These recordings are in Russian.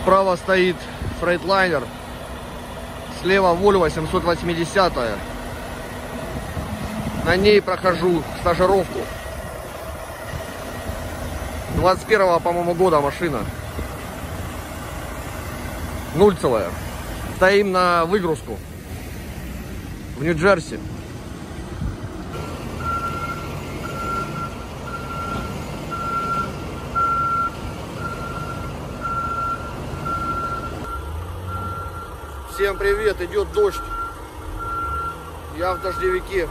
Справа стоит Freightliner, слева Volvo 780. На ней прохожу стажировку. 21-го, по-моему, года машина. Нульцевая. Стоим на выгрузку в Нью-Джерси. Всем привет, идет дождь. Я в дождевике.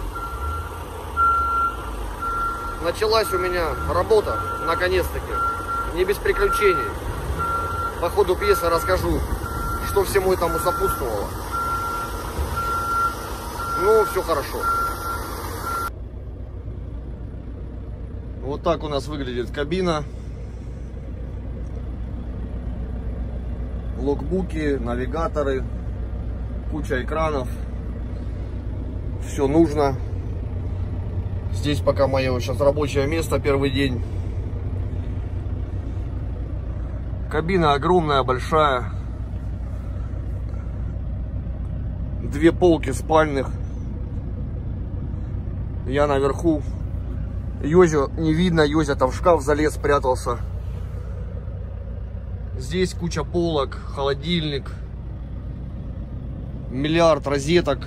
Началась у меня работа, наконец-таки. Не без приключений. По ходу пьесы расскажу, что всему этому сопутствовало. Ну, все хорошо. Вот так у нас выглядит кабина. Логбуки, навигаторы, куча экранов. Все нужно. Здесь пока мое сейчас рабочее место, первый день. Кабина огромная, большая. 2 полки спальных. Я наверху. Йозю не видно, Йозя там в шкаф залез, спрятался. Здесь куча полок, холодильник, миллиард розеток.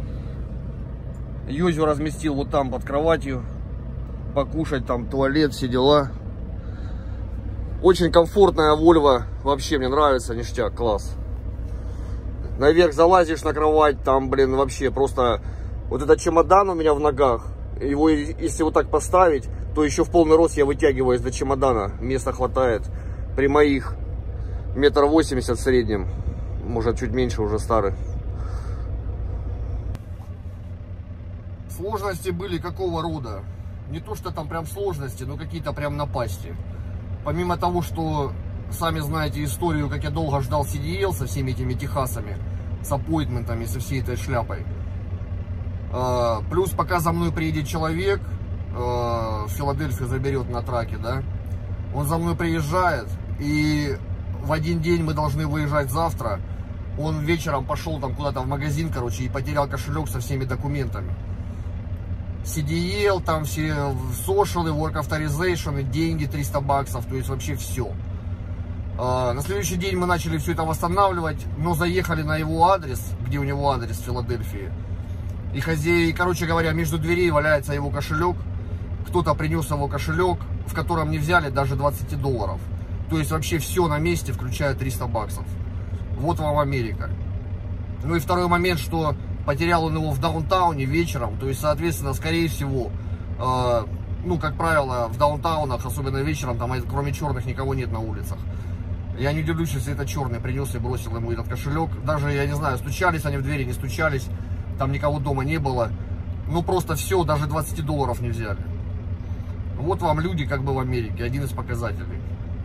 Йозю разместил вот там под кроватью. Покушать, там туалет, все дела. Очень комфортная Volvo. Вообще мне нравится, ништяк, класс. Наверх залазишь на кровать, там, блин, вообще просто... Вот этот чемодан у меня в ногах. Его, если вот так поставить, то еще в полный рост я вытягиваюсь до чемодана. Места хватает. При моих 1,80 м в среднем. Может, чуть меньше, уже старый. Сложности были какого рода? Не то, что там прям сложности, но какие-то прям напасти. Помимо того, что сами знаете историю, как я долго ждал CDL со всеми этими техасами, с аппоинтментами, со всей этой шляпой. Плюс пока за мной приедет человек, в Филадельфию заберет на траке, да, он за мной приезжает, и в один день мы должны выезжать завтра. Он вечером пошел там куда-то в магазин, короче, и потерял кошелек со всеми документами. CDL, там все social, work authorization, деньги 300 баксов, то есть вообще все. На следующий день мы начали все это восстанавливать, но заехали на его адрес, где у него адрес в Филадельфии. И хозяин, короче говоря, между дверей валяется его кошелек. Кто-то принес его кошелек, в котором не взяли даже 20 долларов. То есть вообще все на месте, включая 300 баксов. Вот вам Америка. Ну и второй момент, что потерял он его в даунтауне вечером. То есть, соответственно, скорее всего, ну, как правило, в даунтаунах, особенно вечером, там кроме черных никого нет на улицах. Я не удивлюсь, если это черный принес и бросил ему этот кошелек. Даже, я не знаю, стучались они в двери, не стучались. Там никого дома не было. Ну, просто все, даже 20 долларов не взяли. Вот вам люди, как бы в Америке. Один из показателей.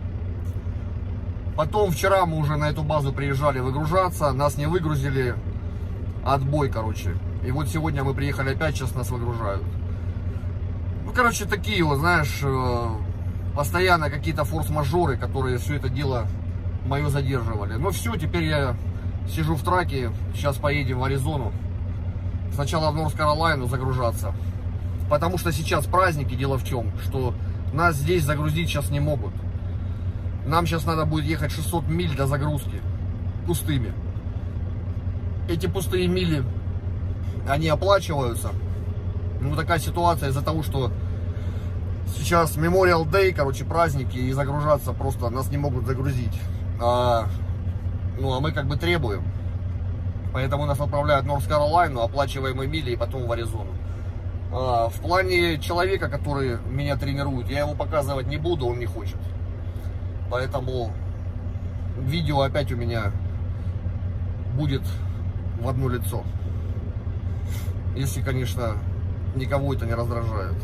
Потом вчера мы уже на эту базу приезжали выгружаться. Нас не выгрузили. Отбой, короче. И вот сегодня мы приехали опять, сейчас нас выгружают. Ну, короче, такие вот, знаешь, постоянно какие-то форс-мажоры, которые все это дело мое задерживали. Но все, теперь я сижу в траке. Сейчас поедем в Аризону. Сначала в Норс-Каролайну загружаться. Потому что сейчас праздники, дело в чем, что нас здесь загрузить сейчас не могут. Нам сейчас надо будет ехать 600 миль до загрузки. Пустыми. Эти пустые мили, они оплачиваются. Ну, такая ситуация из-за того, что сейчас Memorial Day, короче, праздники, и загружаться просто нас не могут загрузить. Ну, а мы как бы требуем. Поэтому нас отправляют в Норс-Каролайну, оплачиваемые мили, и потом в Аризону. В плане человека, который меня тренирует, я его показывать не буду, он не хочет. Поэтому видео опять у меня будет в одно лицо. Если, конечно, никого это не раздражает.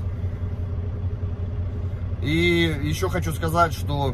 И еще хочу сказать, что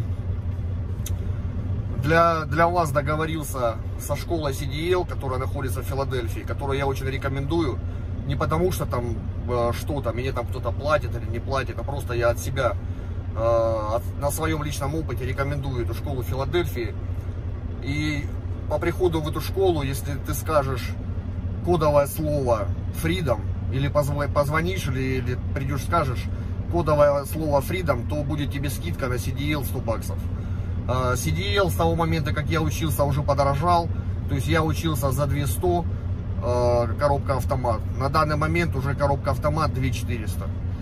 для вас договорился со школой CDL, которая находится в Филадельфии, которую я очень рекомендую. Не потому что там что-то, мне там кто-то платит или не платит, а просто я от себя на своем личном опыте рекомендую эту школу в Филадельфии. И по приходу в эту школу, если ты скажешь кодовое слово Freedom, или позвонишь, или придешь, скажешь кодовое слово Freedom, то будет тебе скидка на CDL 100 баксов. CDL с того момента, как я учился, уже подорожал. То есть я учился за 200, коробка автомат. На данный момент уже коробка автомат 2400.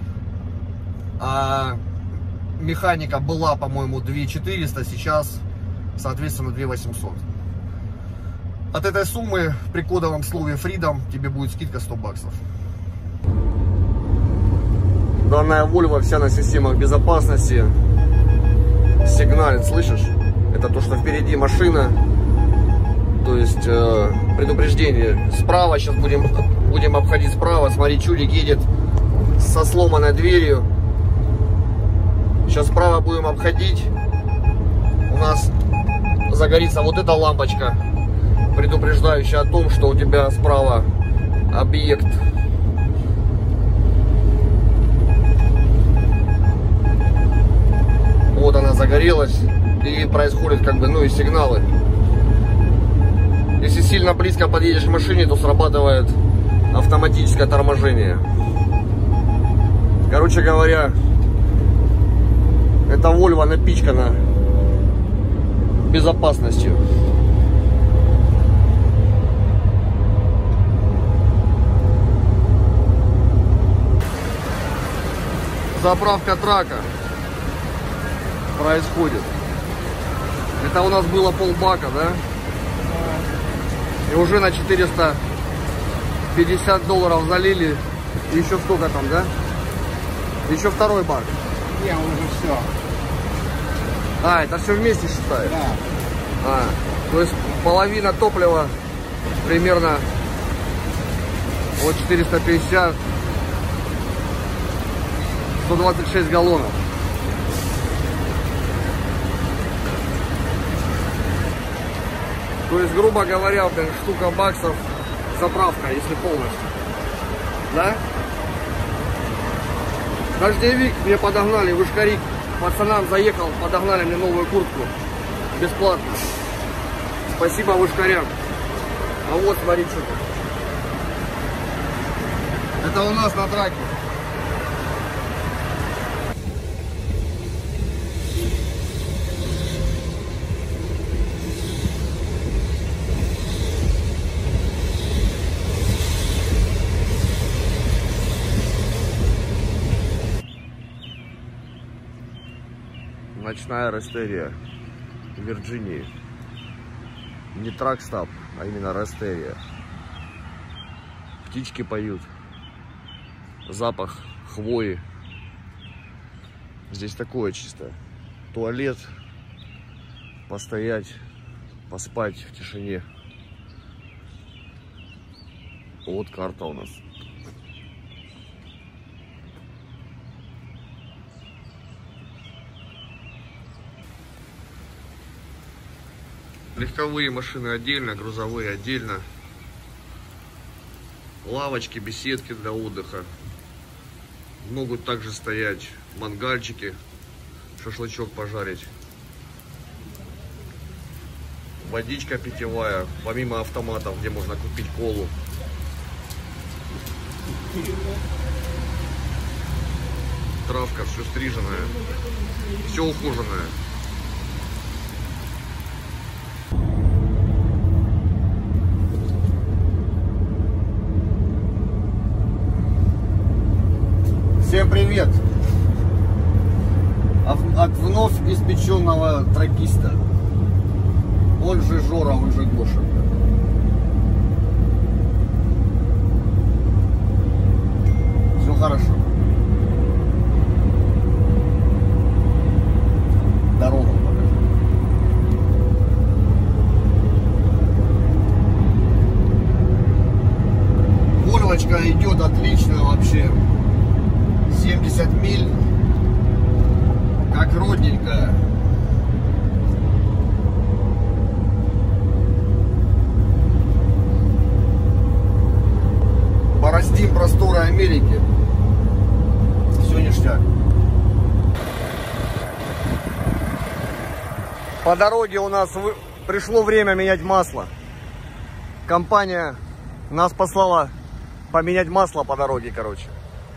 А механика была, по-моему, 2400, сейчас, соответственно, 2800. От этой суммы при кодовом слове Freedom тебе будет скидка 100 баксов. Данная Volvo вся на системах безопасности. Сигналит, слышишь? Это то, что впереди машина. То есть предупреждение. Справа, сейчас будем обходить справа. Смотри, чудик едет со сломанной дверью. Сейчас справа будем обходить. У нас загорится вот эта лампочка, предупреждающая о том, что у тебя справа объект. Вот она загорелась, и происходят как бы, ну и сигналы. Если сильно близко подъедешь к машине, то срабатывает автоматическое торможение. Короче говоря, эта Volvo напичкана безопасностью. Заправка трака происходит. Это у нас было полбака, да? И уже на 450 долларов залили. И еще сколько там, да? Еще второй бак. Не, уже все. А, это все вместе считает? Да. То есть половина топлива примерно вот 450, 126 галлонов. То есть, грубо говоря, штука баксов заправка, если полностью. Да? Дождевик мне подогнали, вышкарик. Пацанам заехал, подогнали мне новую куртку. Бесплатно. Спасибо вышкарям. А вот, смотри, что тут. Это у нас на траке. Ночная рестерия в Вирджинии. Не трак-стоп, а именно рестерия. Птички поют. Запах хвои. Здесь такое чисто. Туалет. Постоять, поспать в тишине. Вот карта у нас. Легковые машины отдельно, грузовые отдельно. Лавочки, беседки для отдыха. Могут также стоять мангальчики, шашлычок пожарить. Водичка питьевая, помимо автоматов, где можно купить колу. Травка, все стриженная, все ухоженное. Всем привет! От вновь испеченного тракиста. Он же Жора, он же Гоша. Все хорошо. Дорогу покажи. Вольвочка идет отлично вообще. 70 миль, как родненькая. Бороздим просторы Америки. Все ништяк. По дороге у нас Пришло время менять масло. Компания нас послала поменять масло по дороге, короче.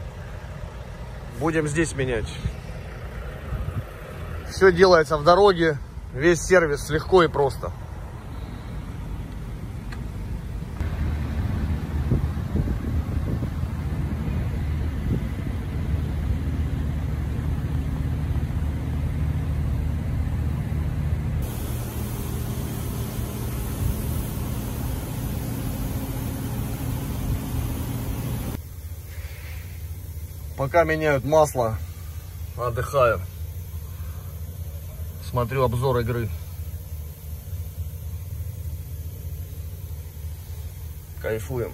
Будем здесь менять. Все делается в дороге. Весь сервис легко и просто. Пока меняют масло, отдыхаю. Смотрю обзор игры. Кайфуем.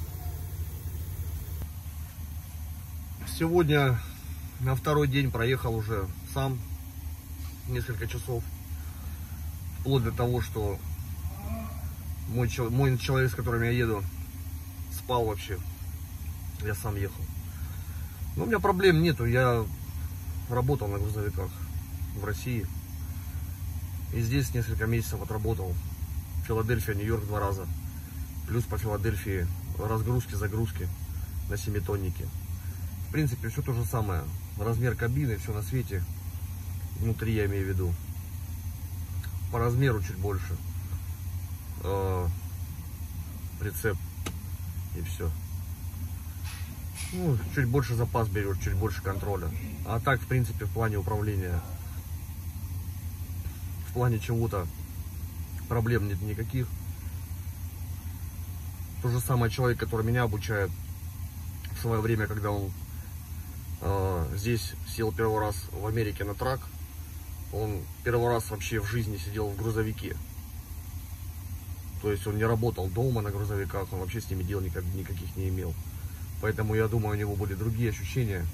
Сегодня на второй день проехал уже сам несколько часов. Вплоть до того, что мой человек, с которым я еду, спал вообще. Я сам ехал. Но у меня проблем нету. Я работал на грузовиках в России. И здесь несколько месяцев отработал. Филадельфия, Нью-Йорк 2 раза. Плюс по Филадельфии разгрузки, загрузки на 7-тоннике. В принципе, все то же самое. Размер кабины, все на свете. Внутри я имею в виду. По размеру чуть больше. Прицеп. И все. Ну, чуть больше запас берешь, чуть больше контроля. А так, в принципе, в плане управления, в плане чего-то проблем нет никаких. То же самое человек, который меня обучает, в свое время, когда он здесь сел первый раз в Америке на трак, он первый раз вообще в жизни сидел в грузовике. То есть он не работал дома на грузовиках, он вообще с ними дел никаких не имел. Поэтому, я думаю, у него были другие ощущения.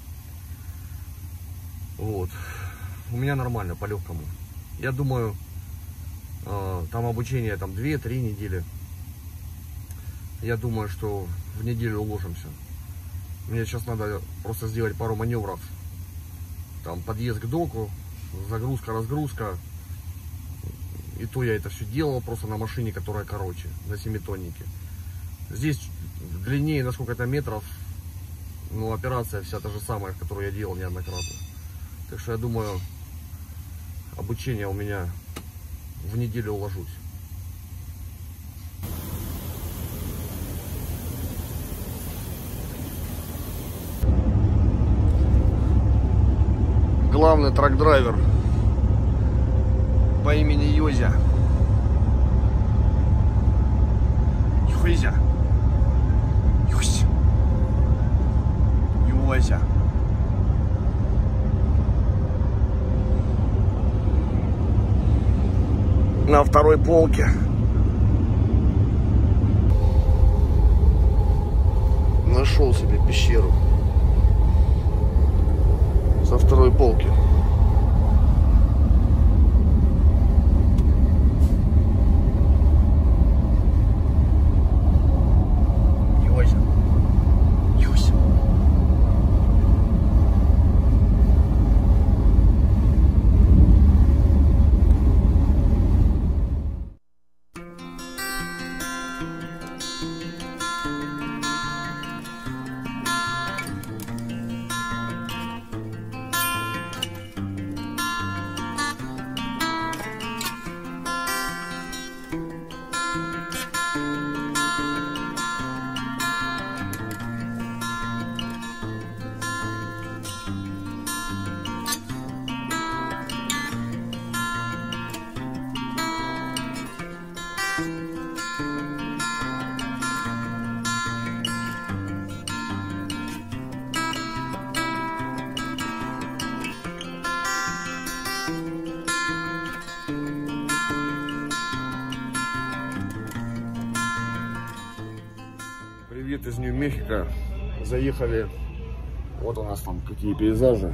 Вот. У меня нормально, по-легкому. Я думаю, там обучение 2-3 недели. Я думаю, что в неделю уложимся. Мне сейчас надо просто сделать пару маневров. Там подъезд к доку, загрузка, разгрузка. И то я это все делал просто на машине, которая короче, на 7-тоннике. Здесь длиннее на сколько-то метров, но операция вся та же самая, которую я делал неоднократно. Так что я думаю, обучение у меня в неделю уложусь. Главный трак-драйвер по имени Йозя. Йозя. Йозя. На второй полке. Нашел себе пещеру. Со второй полки. Привет из Нью-Мехико. Заехали. Вот у нас там какие пейзажи.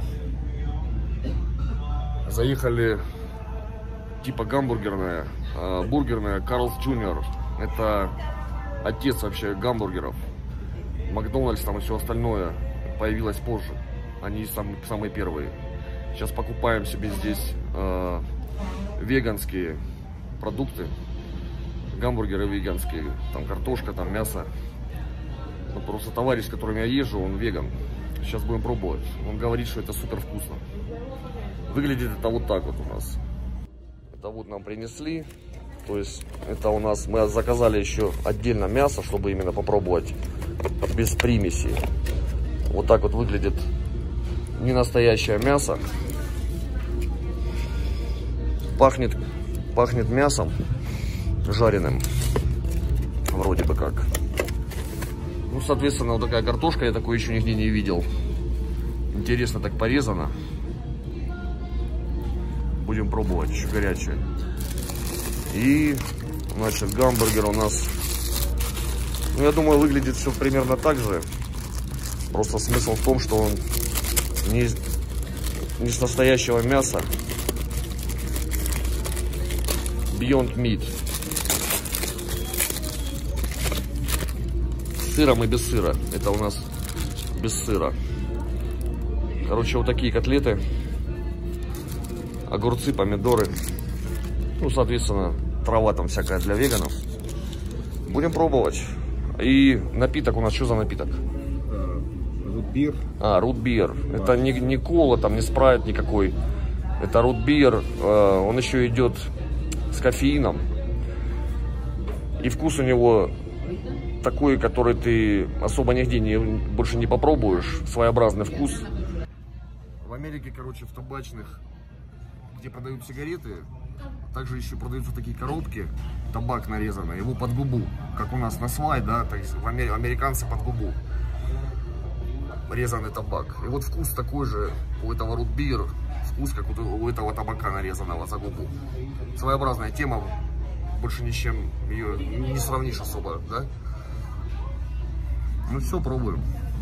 Заехали типа гамбургерная, бургерная Карлс Джуниор. Это отец вообще гамбургеров. Макдональдс там и все остальное появилось позже. Они самые первые. Сейчас покупаем себе здесь веганские продукты. Гамбургеры веганские, там картошка, там мясо. Вот просто товарищ, с которым я езжу, он веган. Сейчас будем пробовать. Он говорит, что это супер вкусно. Выглядит это вот так вот у нас. Это вот нам принесли. То есть это у нас, мы заказали еще отдельно мясо, чтобы именно попробовать без примесей. Вот так вот выглядит не настоящее мясо. Пахнет мясом жареным. Вроде бы как. Ну, соответственно, вот такая картошка, я такой еще нигде не видел. Интересно так порезано. Будем пробовать, еще горячее. И, значит, гамбургер у нас, ну, я думаю, выглядит все примерно так же. Просто смысл в том, что он не с настоящего мяса. Beyond Meat. С сыром и без сыра. Это у нас без сыра. Короче, вот такие котлеты. Огурцы, помидоры. Ну, соответственно, трава там всякая для веганов. Будем пробовать. И напиток у нас, что за напиток? Рутбир. Рутбир. Это не кола, там не спрайт никакой. Это рутбир. Он еще идет с кофеином. И вкус у него такой, который ты особо нигде больше не попробуешь. Своеобразный вкус. В Америке, короче, в табачных, где продают сигареты, также еще продаются такие коробки, табак нарезанный, его под губу, как у нас на свай, да, то есть американцы под губу резанный табак. И вот вкус такой же у этого рутбир, вкус как у этого табака нарезанного за губу. Своеобразная тема, больше ни с чем ее не сравнишь особо, да? Ну все, пробуем.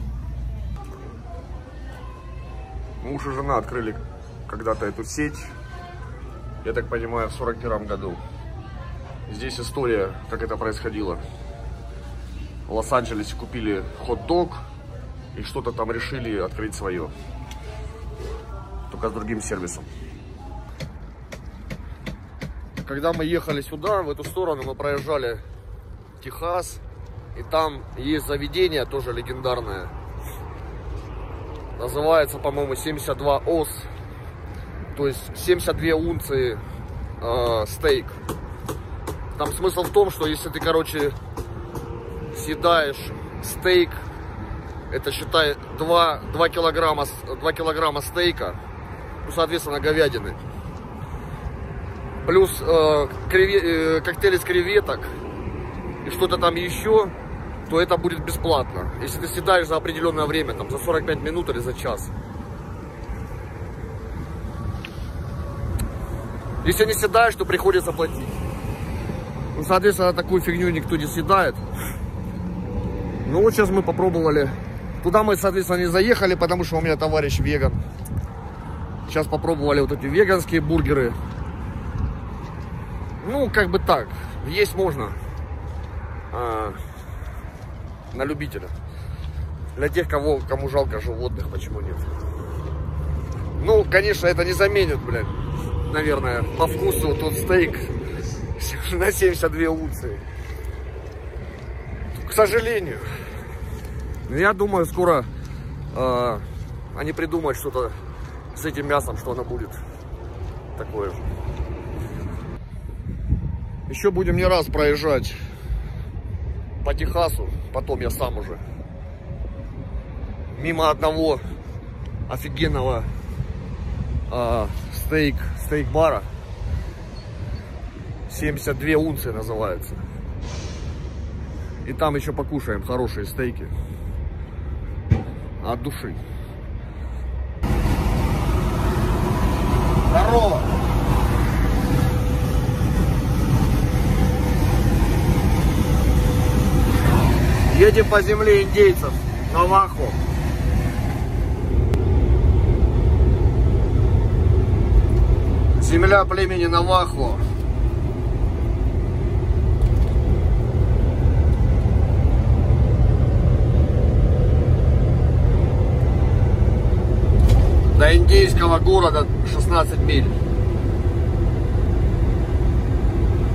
Муж и жена открыли когда-то эту сеть, я так понимаю, в 1941 году. Здесь история, как это происходило. В Лос-Анджелесе купили хот-дог и что-то там решили открыть свое. Только с другим сервисом. Когда мы ехали сюда, в эту сторону, мы проезжали Техас. И там есть заведение, тоже легендарное. Называется, по-моему, 72 ос. То есть 72 унции стейк. Там смысл в том, что если ты, короче, съедаешь стейк, это, считай, 2 килограмма стейка, ну, соответственно, говядины. Плюс коктейль из креветок и что-то там еще, то это будет бесплатно. Если ты съедаешь за определенное время, там, за 45 минут или за час. Если не съедаешь, то приходится платить. Ну, соответственно, такую фигню никто не съедает. Ну, вот сейчас мы попробовали. Туда мы, соответственно, не заехали, потому что у меня товарищ веган. Сейчас попробовали вот эти веганские бургеры. Ну, как бы так. Есть можно. На любителя. Для тех, кому жалко животных, почему нет. Ну, конечно, это не заменит, блядь, наверное, по вкусу тот стейк на 72 унции. К сожалению. Я думаю, скоро они придумают что-то с этим мясом, что оно будет такое же. Еще будем не раз проезжать по Техасу, потом я сам уже. Мимо одного офигенного стейк-бара. 72 унции называется. И там еще покушаем хорошие стейки. От души. Здорово! Едем по земле индейцев, Навахо. Земля племени Навахо. До индейского города 16 миль.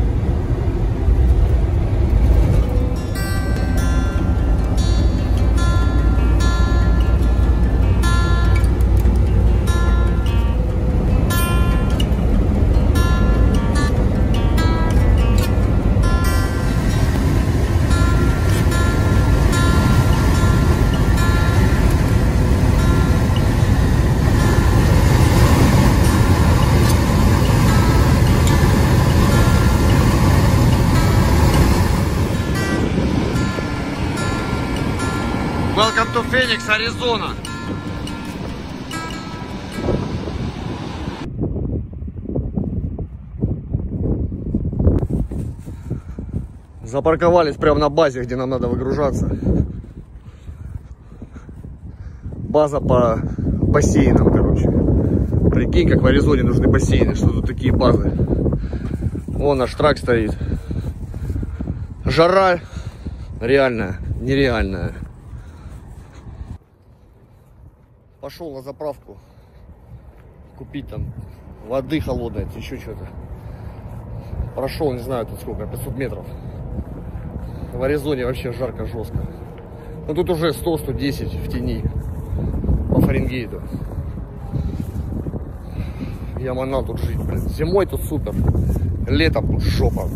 Welcome to Phoenix, Arizona. Запарковались прямо на базе, где нам надо выгружаться. База по бассейнам, короче. Прикинь, как в Аризоне нужны бассейны, что тут такие базы. Вон наш трак стоит. Жара реальная, нереальная. Пошел на заправку купить там воды холодной, еще что-то. Прошел, не знаю, тут сколько, 500 метров. В Аризоне вообще жарко, жестко. Но тут уже 100-110 в тени по Фаренгейту. Я манал тут жить, блин. Зимой тут супер, летом тут жопа.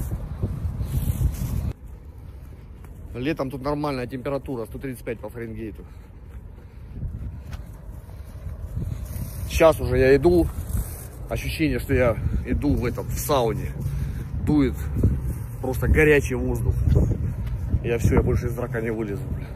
Летом тут нормальная температура, 135 по Фаренгейту. Сейчас уже я иду, ощущение, что я иду в сауне. Дует просто горячий воздух. Я все, я больше из драка не вылезу, бля.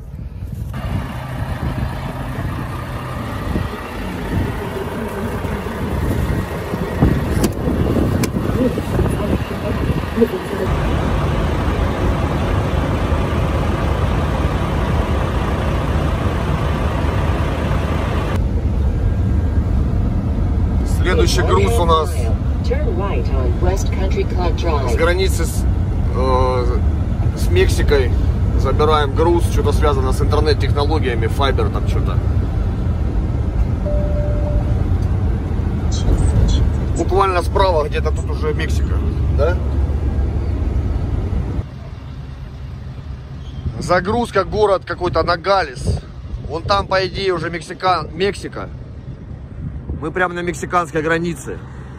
Следующий груз у нас с границы с Мексикой. Забираем груз, что-то связано с интернет-технологиями, файбер там что-то. Буквально справа где-то тут уже Мексика, да? Загрузка, город какой-то Ногалес. Вон там, по идее, уже Мексика. Мы прямо на мексиканской границе.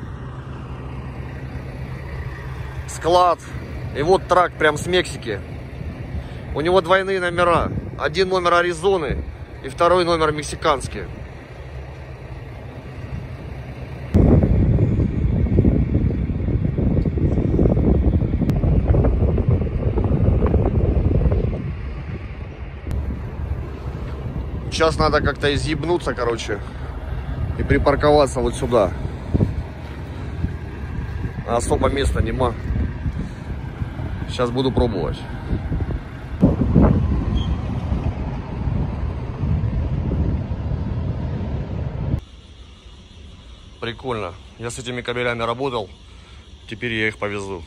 Склад. И вот трак прям с Мексики. У него двойные номера. Один номер Аризоны и второй номер мексиканский. Сейчас надо как-то изъебнуться, короче, и припарковаться вот сюда. Особо места нема. Сейчас буду пробовать. Прикольно. Я с этими кабелями работал. Теперь я их повезу.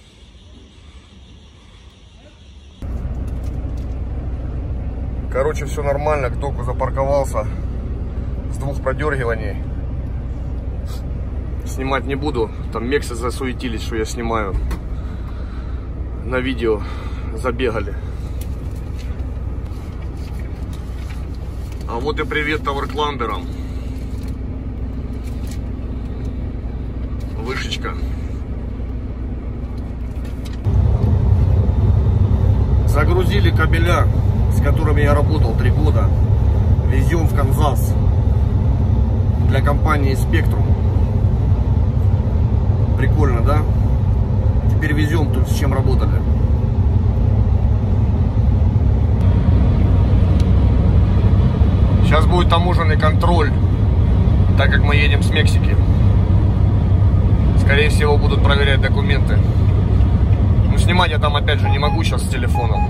Короче, все нормально. К доку запарковался. С 2 продергиваний. Снимать не буду. Там мексы засуетились, что я снимаю. На видео забегали. А вот и привет таверкламберам. Вышечка. Загрузили кабеля, с которыми я работал 3 года. Везем в Канзас для компании Spectrum. Прикольно, да? Теперь везем тут, с чем работали. Сейчас будет таможенный контроль, так как мы едем с Мексики. Скорее всего, будут проверять документы. Но снимать я там опять же не могу сейчас с телефоном.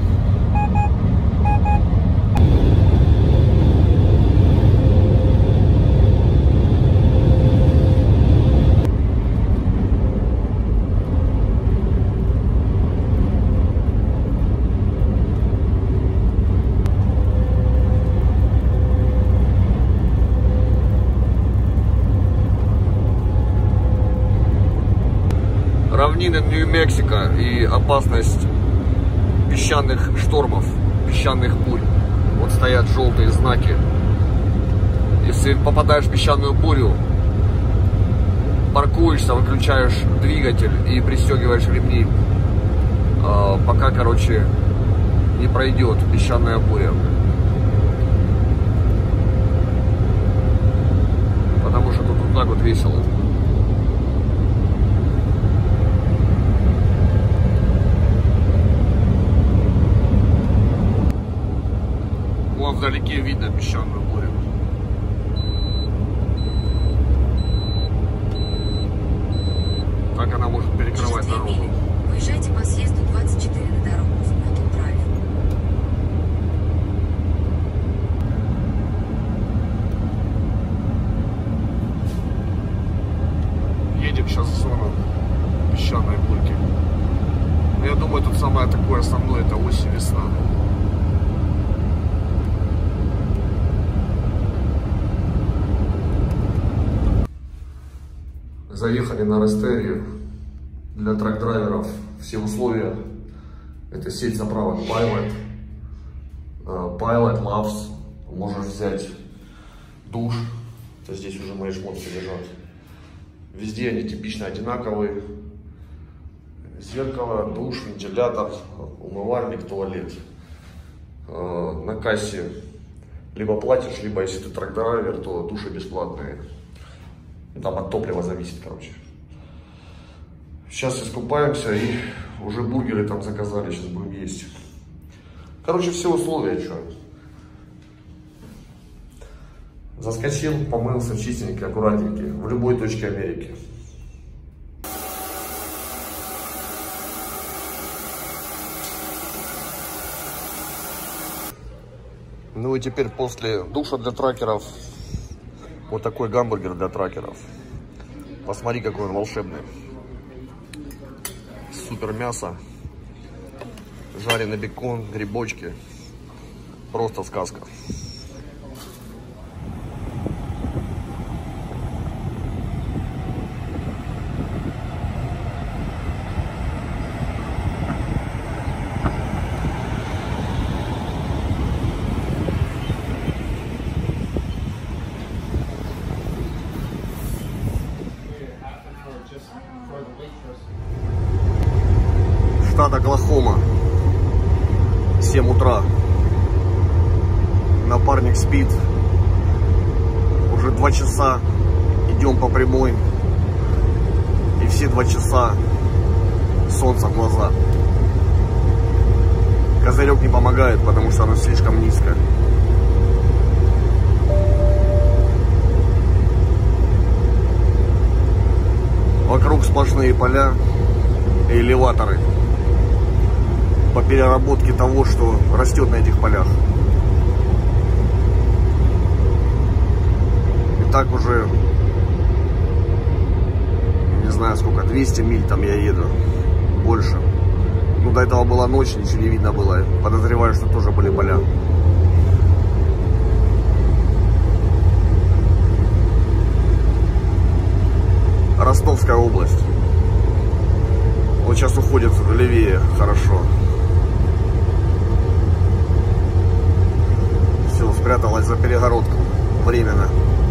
Равнины Нью-Мексико и опасность песчаных штормов, песчаных бурь. Вот стоят желтые знаки. Если попадаешь в песчаную бурю, паркуешься, выключаешь двигатель и пристегиваешь ремни, пока, короче, не пройдет песчаная буря. Потому что тут вот так вот весело. вдалеке видно песчаную бурю. Так она может перекрывать дорогу. Выезжайте по съезду 24 на дорогу Смокинг Драйв. Едем сейчас в зону песчаной бурки. Но я думаю, тут самое такое основное — это осень, весна. Заехали на Растерию. Для трак-драйверов все условия. Это сеть заправок Pilot, Pilot Loves. Можешь взять душ. Это здесь уже мои шмотки лежат. Везде они типично одинаковые. Зеркало, душ, вентилятор, умывальник, туалет. На кассе либо платишь, либо если ты трак-драйвер, то души бесплатные. Там от топлива зависит, короче. Сейчас искупаемся и уже бургеры там заказали, сейчас будем есть. Короче, все условия, что. Заскочил, помылся чистенький, аккуратненький, в любой точке Америки. Ну и теперь после душа для тракеров вот такой гамбургер для тракеров. Посмотри, какой он волшебный. Супер мясо, жареный бекон, грибочки. Просто сказка. Штат Оклахома, 7 утра. Напарник спит. Уже 2 часа идем по прямой. И все 2 часа солнце в глаза. Козырек не помогает, потому что оно слишком низко. Вокруг сплошные поля и элеваторы по переработке того, что растет на этих полях. И так уже, не знаю сколько, 200 миль там я еду, больше. Ну, до этого была ночь, ничего не видно было. Подозреваю, что тоже были поля. Ростовская область. Вот сейчас уходит левее, хорошо. Все, спряталась за перегородку. Временно.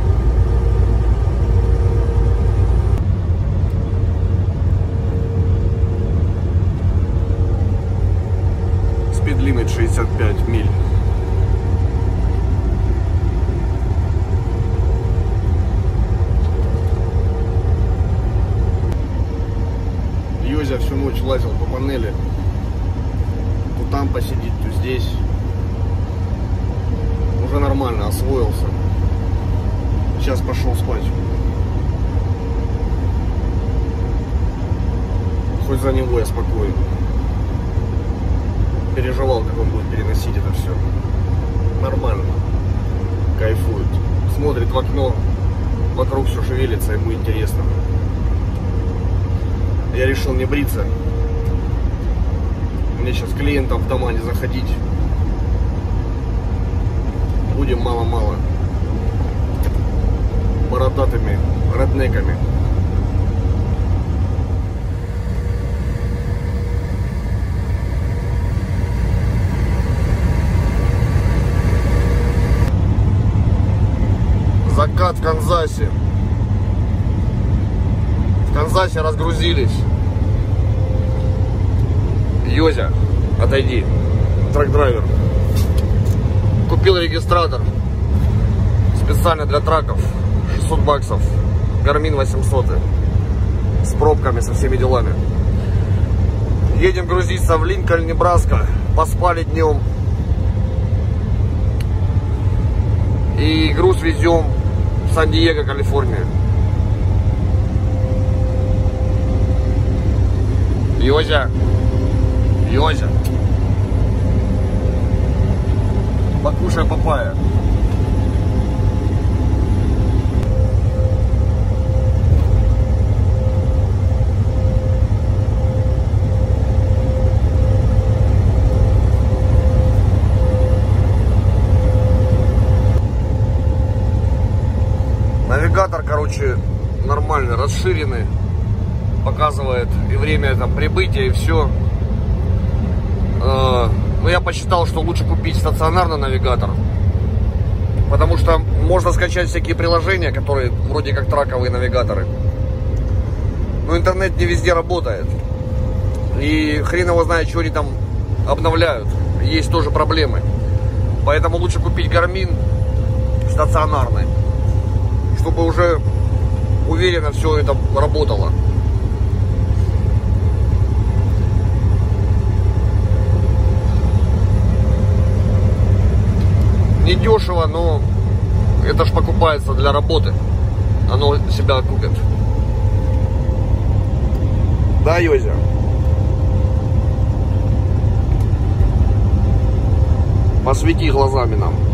Спидлимит 65 миль. Йозя всю ночь лазил по панели. То там посидит, то здесь. Уже нормально освоился. Сейчас пошел спать. Хоть за него я спокоен. Переживал, как он будет переносить это все. Нормально. Кайфует. Смотрит в окно. Вокруг все шевелится, ему интересно. Я решил не бриться. Мне сейчас клиентов в дома не заходить. Будем мало-мало бородатыми реднеками. Закат в Канзасе. В Канзасе разгрузились. Йозя, отойди. Трак-драйвер. Купил регистратор. Специально для траков. 600 баксов. Garmin 800. С пробками, со всеми делами. Едем грузиться в Линкольн, Небраска. Поспали днем. И груз везем в Сан-Диего, Калифорния. Йозя. Йозя. Покушай папайя. Навигатор, короче, нормально, расширенный. Показывает и время там прибытия, и все. Но я посчитал, что лучше купить стационарный навигатор. Потому что можно скачать всякие приложения, которые вроде как траковые навигаторы. Но интернет не везде работает. И хрен его знает, что они там обновляют. Есть тоже проблемы. Поэтому лучше купить Garmin стационарный, чтобы уже уверенно все это работало. Не дешево, но это ж покупается для работы. Оно себя купит. Да, Йозя? Посвети глазами нам.